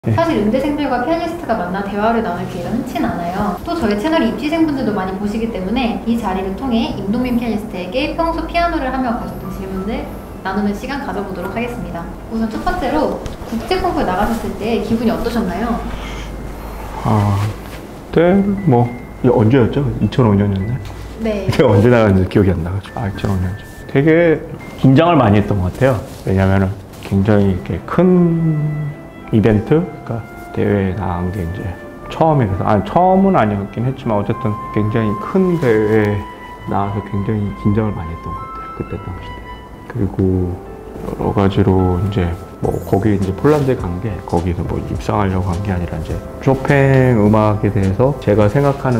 네. 사실 음대생들과 피아니스트가 만나 대화를 나눌 기회가 흔치 않아요. 또 저희 채널이 입시생분들도 많이 보시기 때문에 이 자리를 통해 임동민 피아니스트에게 평소 피아노를 하며 가졌던 질문들 나누는 시간 가져보도록 하겠습니다. 우선 첫 번째로 국제 콩쿠르 나가셨을 때 기분이 어떠셨나요? 그때 뭐 이게 언제였죠? 2005년이었나요? 네. 제가 언제 나갔는지 기억이 안 나가지고 2005년이죠. 되게 긴장을 많이 했던 것 같아요. 왜냐면은 굉장히 이렇게 큰 이벤트, 그러니까 대회에 나간 게 이제 처음이라서, 처음은 아니었긴 했지만 어쨌든 굉장히 큰 대회에 나와서 굉장히 긴장을 많이 했던 것 같아요. 그때 당시 때. 그리고 여러 가지로 이제 뭐 거기 이제 폴란드에 간 게 거기서 뭐 입상하려고 한 게 아니라 이제 쇼팽 음악에 대해서 제가 생각하는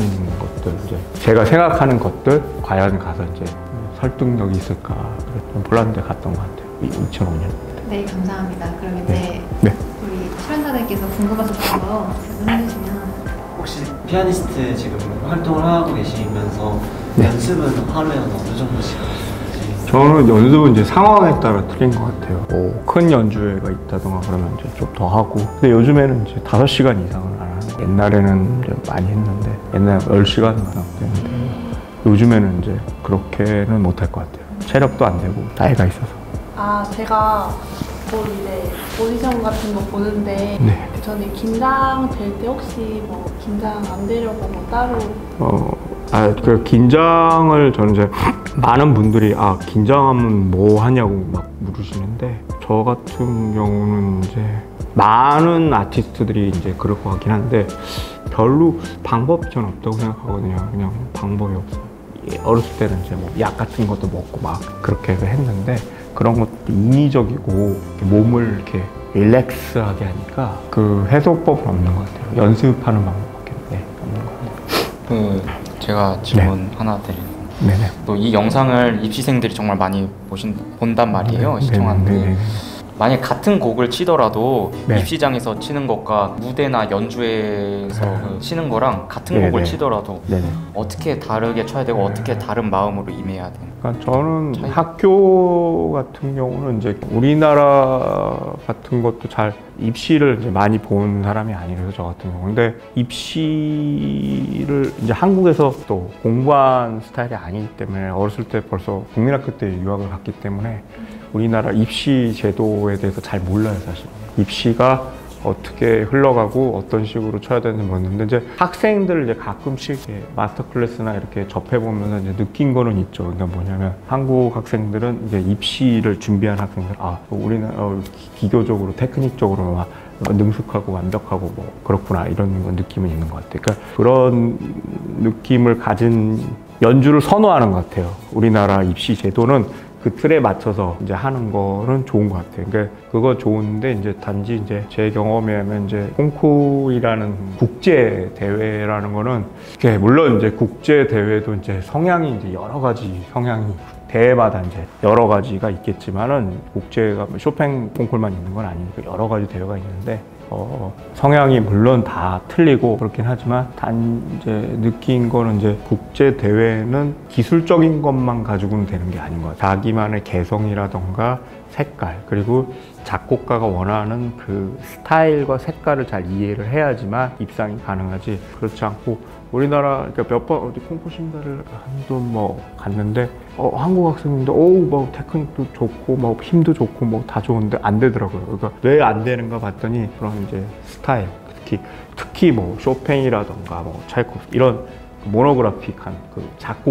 것들 과연 가서 이제 설득력이 있을까, 그래서 폴란드에 갔던 것 같아요. 2005년. 네, 감사합니다. 그럼 이제 네. 우리 출연자들께서 궁금하셨던 거 질문해 주시면. 혹시 피아니스트 지금 활동을 하고 계시면서 네. 연습은 하루에 어느 정도씩 하시는지? 저는 연습은 이제 상황에 따라 틀린 것 같아요. 뭐 큰 연주회가 있다던가 그러면 이제 좀 더 하고. 근데 요즘에는 이제 5시간 이상은 안 하는 거예요. 옛날에는 이제 많이 했는데, 옛날에 10시간 했는데, 요즘에는 이제 그렇게는 못할 것 같아요. 체력도 안 되고, 나이가 있어서. 제가 뭐 이제 오디션 같은 거 보는데 네. 그 전에 긴장될 때 혹시 뭐 긴장 안 되려고 뭐 따로 그 긴장을 저는 이제 많은 분들이 긴장하면 뭐 하냐고 막 물으시는데, 저 같은 경우는 이제 많은 아티스트들이 이제 그럴 것 같긴 한데 별로 방법이 전 없다고 생각하거든요. 그냥 방법이 없어요. 어렸을 때는 이제 뭐 약 같은 것도 먹고 막 그렇게 했는데, 그런 것도 인위적이고 몸을 이렇게 릴렉스하게 하니까 그 해소법은 없는 것 같아요. 연습하는 방법밖에 없는 것 같아요. 제가 질문 하나 드리는. 네네. 또 이 영상을 입시생들이 정말 많이 본단 말이에요. 시청하는데. 네네. 만약 같은 곡을 치더라도 네. 입시장에서 치는 것과 무대나 연주회에서 치는 거랑 같은 네네. 곡을 치더라도 네네. 어떻게 다르게 쳐야 되고 어떻게 다른 마음으로 임해야 되는. 그러니까 저는 학교 같은 경우는 이제 우리나라 같은 것도 잘 입시를 이제 많이 본 사람이 아니라서 저 같은 경우. 근데 입시를 이제 한국에서 또 공부한 스타일이 아니기 때문에 어렸을 때 벌써 국민학교 때 유학을 갔기 때문에 우리나라 입시 제도에 대해서 잘 몰라요, 사실. 입시가 어떻게 흘러가고 어떤 식으로 쳐야 되는지 모르는데, 이제 학생들을 이제 가끔씩 마스터 클래스나 이렇게 접해보면서 이제 느낀 거는 있죠. 그러니까 뭐냐면 한국 학생들은 이제 입시를 준비한 학생들, 우리는 기교적으로 테크닉적으로 막 능숙하고 완벽하고 뭐 그렇구나, 이런 느낌은 있는 것 같아요. 그러니까 그런 느낌을 가진 연주를 선호하는 것 같아요. 우리나라 입시 제도는 그 틀에 맞춰서 이제 하는 거는 좋은 것 같아요. 그러니까 그거 좋은데, 이제 단지 이제 제 경험에 하면 이제 콩쿠르라는 국제 대회라는 거는, 물론 이제 국제 대회도 이제 성향이 이제 여러 가지 성향이 대회마다 이제 여러 가지가 있겠지만은, 국제가 쇼팽 콩쿠르만 있는 건 아니니까 여러 가지 대회가 있는데, 성향이 물론 다 틀리고 그렇긴 하지만, 이제 느낀 거는 이제 국제 대회는 기술적인 것만 가지고는 되는 게 아닌 것 같아요. 자기만의 개성이라던가 색깔, 그리고 작곡가가 원하는 그 스타일과 색깔을 잘 이해를 해야지만 입상이 가능하지, 그렇지 않고 우리나라, 그러니까 몇 번 어디 콩쿠르 심사를 한도 뭐 갔는데, 한국 학생인데 뭐 테크닉도 좋고 뭐 힘도 좋고 뭐 다 좋은데 안 되더라고요. 그러니까 왜 안 되는가 봤더니 그런 이제 스타일, 특히 뭐 쇼팽이라던가 뭐 차이코프스키 이런 모노그래픽한 그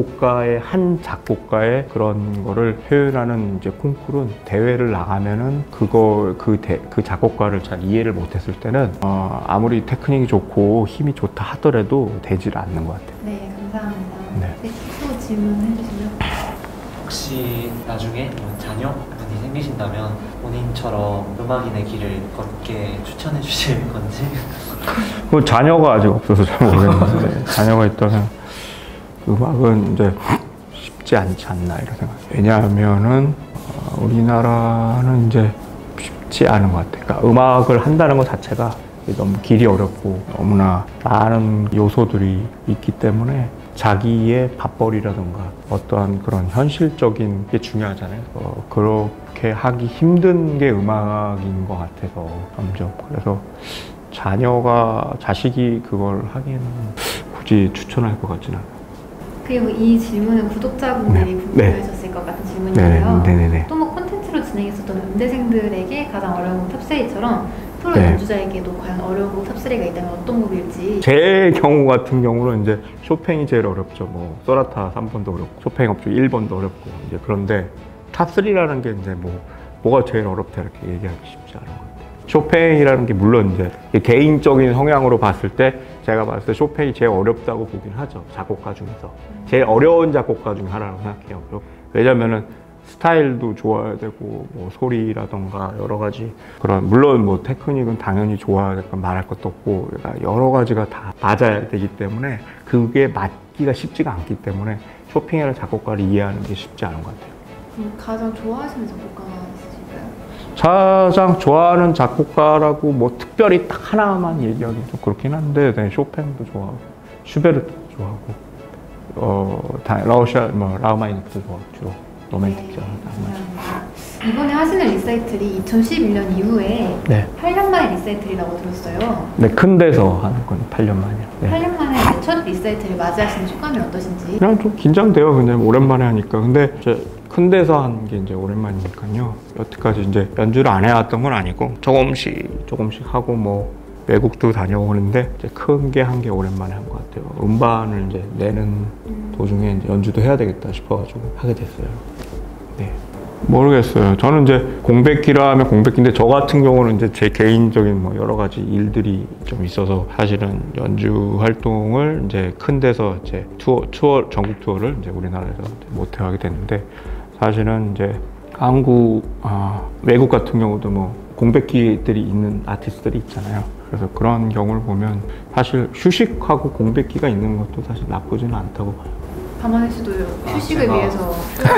한 작곡가의 그런 거를 표현하는 이제 콩쿠르는, 대회를 나가면은 그 작곡가를 잘 이해를 못했을 때는 아무리 테크닉이 좋고 힘이 좋다 하더라도 되질 않는 것 같아요. 네, 감사합니다. 네. 또 질문해 주시면. 혹시 나중에 뭐 자녀분이 생기신다면 본인처럼 음악인의 길을 걷게 추천해 주실 건지? 그 자녀가 아직 없어서 잘 모르겠는데, 자녀가 있다면 음악은 이제 쉽지 않지 않나 이런 생각. 왜냐하면은 우리나라는 이제 쉽지 않은 것 같아요. 그러니까 음악을 한다는 것 자체가 너무 길이 어렵고 너무나 많은 요소들이 있기 때문에 자기의 밥벌이라든가 어떠한 그런 현실적인 게 중요하잖아요. 그렇게 하기 힘든 게 음악인 것 같아서 점점. 그래서 자식이 그걸 하기에는 굳이 추천할 것 같지는 않아요. 그리고 이 질문은 구독자분들이 궁금해하셨을 것 같은 질문이에요. 네네네. 또 뭐 콘텐츠로 진행했었던 음대생들에게 가장 어려운 곡 탑3처럼 프로 네. 연주자에게도 과연 어려운 곡 탑3가 있다면 어떤 곡일지. 제 경우 같은 경우는 이제 쇼팽이 제일 어렵죠. 뭐 소나타 3번도 어렵고 쇼팽 업주 1번도 어렵고 이제 그런데 탑3라는 게 이제 뭐가 제일 어렵다 이렇게 얘기하기 쉽지 않은 것 같아요. 쇼팽이라는 게 물론 이제 개인적인 성향으로 봤을 때 제가 봤을 때 쇼팽이 제일 어렵다고 보긴 하죠. 작곡가 중에서 제일 어려운 작곡가 중 하나라고 생각해요. 왜냐면은 스타일도 좋아야 되고 뭐 소리라던가 여러 가지 그런 물론 뭐 테크닉은 당연히 좋아야 될 건 말할 것도 없고 그러니까 여러 가지가 다 맞아야 되기 때문에 그게 맞기가 쉽지가 않기 때문에 쇼팽이라는 작곡가를 이해하는 게 쉽지 않은 것 같아요. 가장 좋아하시는 작곡가 있으실까요? 가장 좋아하는 작곡가라고 뭐 특별히 딱 하나만 얘기하기 좀 그렇긴 한데 네, 쇼팽도 좋아하고 슈베르트도 좋아하고 라흐마니노프도 좋아하고 주로 로맨틱 죠. 이번에 하시는 리사이틀이 2011년 이후에 네. 8년 만에 리사이틀이라고 들었어요. 네, 큰 데서 하는 건 8년 만이요. 네. 8년 만에 첫 리사이틀을 맞이하시는 소감이 어떠신지? 그냥 좀 긴장돼요. 그냥 오랜만에 하니까. 근데 이제 큰 데서 하는 게 이제 오랜만이니까요. 여태까지 이제 연주를 안 해왔던 건 아니고 조금씩 하고 뭐 외국도 다녀오는데 이제 큰 게 한 게 오랜만에 한 것 같아요. 음반을 이제 내는 도중에 이제 연주도 해야 되겠다 싶어가지고 하게 됐어요. 네. 모르겠어요. 저는 이제 공백기라 하면 공백기인데 저 같은 경우는 이제 제 개인적인 뭐 여러 가지 일들이 좀 있어서 사실은 연주 활동을 이제 큰 데서 이제 투어 전국 투어를 이제 우리나라에서 못 하게 됐는데 사실은 이제 외국 같은 경우도 뭐 공백기들이 있는 아티스트들이 있잖아요. 그래서 그런 경우를 보면 사실 휴식하고 공백기가 있는 것도 사실 나쁘지는 않다고 봐요. 가만히 씨도 휴식을 제가- 위해서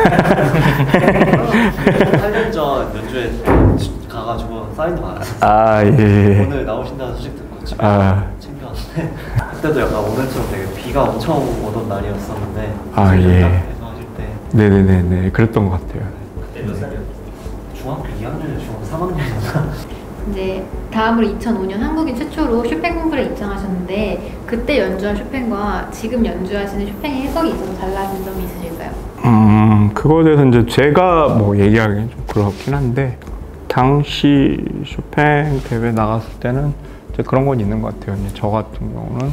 8년 전 연주회 가가지고 사인도 받았어요. 예. 오늘 나오신다는 소식 듣고 집에 아. 챙겨왔는데 그때도 약간 오늘처럼 되게 비가 엄청 오던 날이었었는데 예. 그래서 하실 때 네네네네. 그랬던 것 같아요. 그때 몇 살이었죠? 중학교 2학년이나 중학교 3학년이었나? 이제 다음으로 2005년 한국인 최초로 쇼팽 콩쿠르에 입장하셨는데 그때 연주한 쇼팽과 지금 연주하시는 쇼팽의 해석이 있어서 달라진 점이 있으실까요? 그거에 대해서 이제 제가 뭐 얘기하기는 좀 그렇긴 한데 당시 쇼팽 대회 나갔을 때는 이제 그런 건 있는 것 같아요. 이제 저 같은 경우는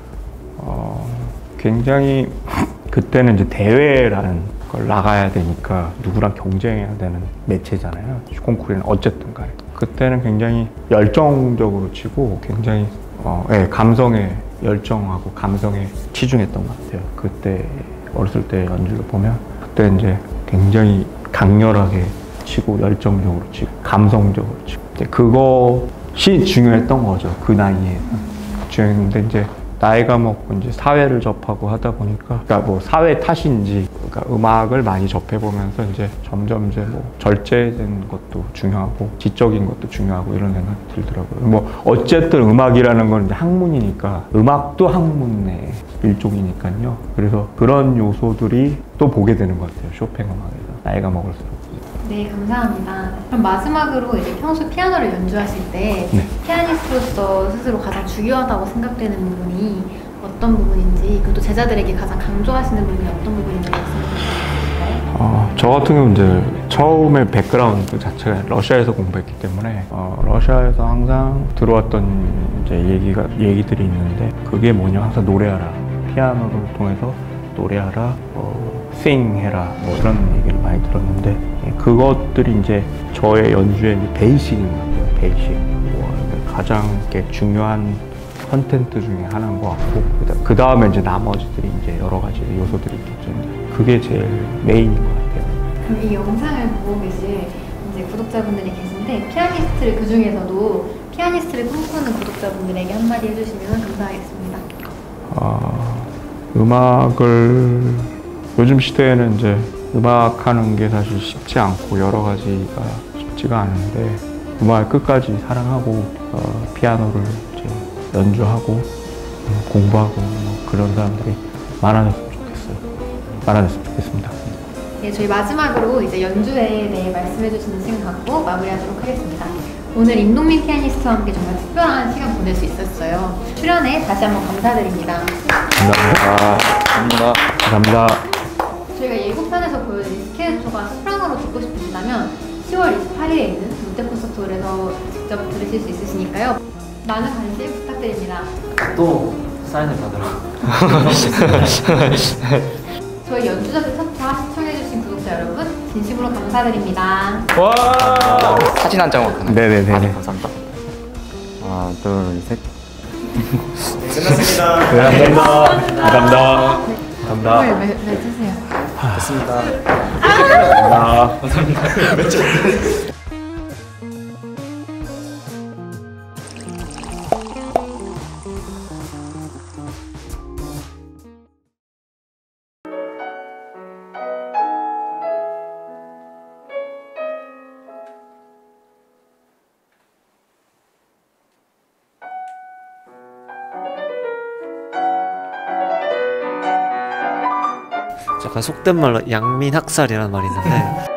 굉장히 그때는 이제 대회라는 걸 나가야 되니까 누구랑 경쟁해야 되는 매체잖아요. 콩쿠르는 어쨌든 간에 그때는 굉장히 열정적으로 치고 굉장히 감성에 열정하고 감성에 치중했던 것 같아요. 그때 어렸을 때 연주를 보면 그때 이제 굉장히 강렬하게 치고 열정적으로 치고 감성적으로 치고 이제 그것이 중요했던 거죠. 그 나이에 중요했는데 이제 나이가 먹고 이제 사회를 접하고 하다 보니까 그러니까 뭐 사회 탓인지 그러니까 음악을 많이 접해 보면서 이제 점점 이제 뭐 절제된 것도 중요하고 지적인 것도 중요하고 이런 생각이 들더라고요. 뭐 어쨌든 음악이라는 건 이제 학문이니까 음악도 학문의 일종이니까요. 그래서 그런 요소들이 또 보게 되는 것 같아요. 쇼팽 음악에서 나이가 먹을수록. 네, 감사합니다. 그럼 마지막으로 이제 평소 피아노를 연주하실 때 네. 피아니스트로서 스스로 가장 중요하다고 생각되는 부분이 어떤 부분인지 그리고 또 제자들에게 가장 강조하시는 부분이 어떤 부분인지 말씀해 주실까요? 저 같은 경우는 이제 처음에 백그라운드 자체가 러시아에서 공부했기 때문에 러시아에서 항상 들어왔던 이제 얘기들이 있는데 그게 뭐냐 항상 노래하라 피아노를 통해서 노래하라 싱해라 뭐 이런 얘기를 많이 들었는데 그것들이 이제 저의 연주의 베이식인 것 같아요. 베이식 가장 중요한 컨텐트 중에 하나인 것 같고 그 다음에 이제 나머지들이 이제 여러 가지 요소들이 있겠죠. 그게 제일 메인인 것 같아요. 그럼 이 영상을 보고 계실 이제 구독자분들이 계신데 피아니스트를 그 중에서도 피아니스트를 꿈꾸는 구독자분들에게 한마디 해주시면 감사하겠습니다. 음악을 요즘 시대에는 이제 음악하는 게 사실 쉽지 않고 여러 가지가 쉽지가 않은데 음악을 끝까지 사랑하고 피아노를 이제 연주하고 공부하고 뭐 그런 사람들이 많아졌으면 좋겠습니다. 네, 저희 마지막으로 이제 연주회에 대해 말씀해 주시는 시간 갖고 마무리하도록 하겠습니다. 오늘 임동민 피아니스트와 함께 정말 특별한 시간 보낼 수 있었어요. 출연에 다시 한번 감사드립니다. 감사합니다. 감사합니다. 저희가 예고편에서 보여드린 스케르초가 소프라노로 듣고 싶으시다면 10월 28일에 있는 롯데콘서트홀에서 직접 들으실 수 있으시니까요. 많은 관심 부탁드립니다. 또 사인을 받으러. 저희 연주자들 첫차 시청해주신 구독자 여러분 진심으로 감사드립니다. 와! 사진 한 장만 가나요? 네네네. 감사합니다. 하나, 둘, 셋. 끝났습니다. 네, 감사합니다. 감사합니다. 감사합니다. 네, 주세요. 됐습니다. 감사합니다. 약간 속된 말로 양민학살이라는 말이 있는데